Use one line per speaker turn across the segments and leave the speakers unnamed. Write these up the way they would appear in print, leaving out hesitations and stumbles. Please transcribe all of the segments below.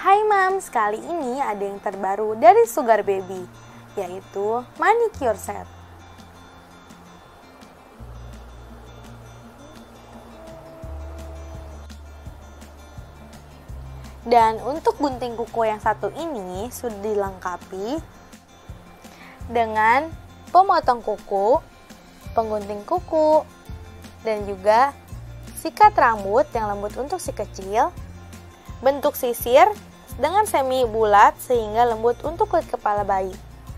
Hai Mams, kali ini ada yang terbaru dari Sugar Baby, yaitu manicure set. Dan untuk gunting kuku yang satu ini sudah dilengkapi dengan pemotong kuku, penggunting kuku, dan juga sikat rambut yang lembut untuk si kecil, bentuk sisir dengan semi bulat sehingga lembut untuk kulit kepala bayi.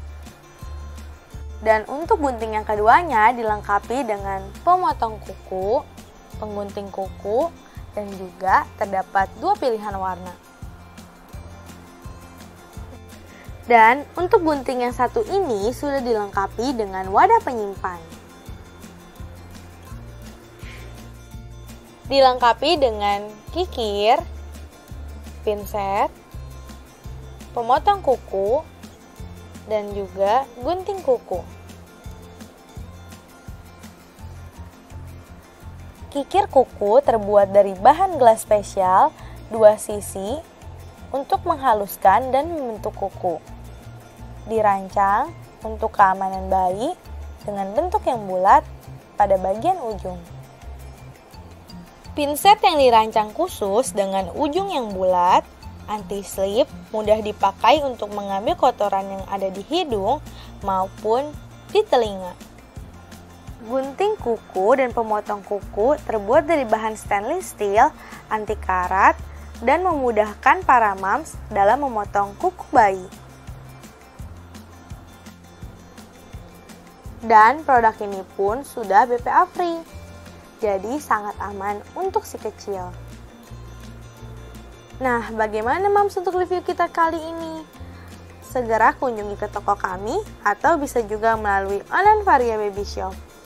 Dan untuk gunting yang keduanya dilengkapi dengan pemotong kuku, penggunting kuku, dan juga terdapat dua pilihan warna. Dan untuk gunting yang satu ini sudah dilengkapi dengan wadah penyimpan. Dilengkapi dengan kikir, pinset, pemotong kuku, dan juga gunting kuku. Kikir kuku terbuat dari bahan gelas spesial 2 sisi untuk menghaluskan dan membentuk kuku. Dirancang untuk keamanan bayi dengan bentuk yang bulat pada bagian ujung. Pinset yang dirancang khusus dengan ujung yang bulat, anti-slip, mudah dipakai untuk mengambil kotoran yang ada di hidung maupun di telinga. Gunting kuku dan pemotong kuku terbuat dari bahan stainless steel, anti karat, dan memudahkan para mams dalam memotong kuku bayi. Dan produk ini pun sudah BPA free, jadi sangat aman untuk si kecil. Nah, bagaimana mams untuk review kita kali ini? Segera kunjungi ke toko kami atau bisa juga melalui online Varia Baby Shop.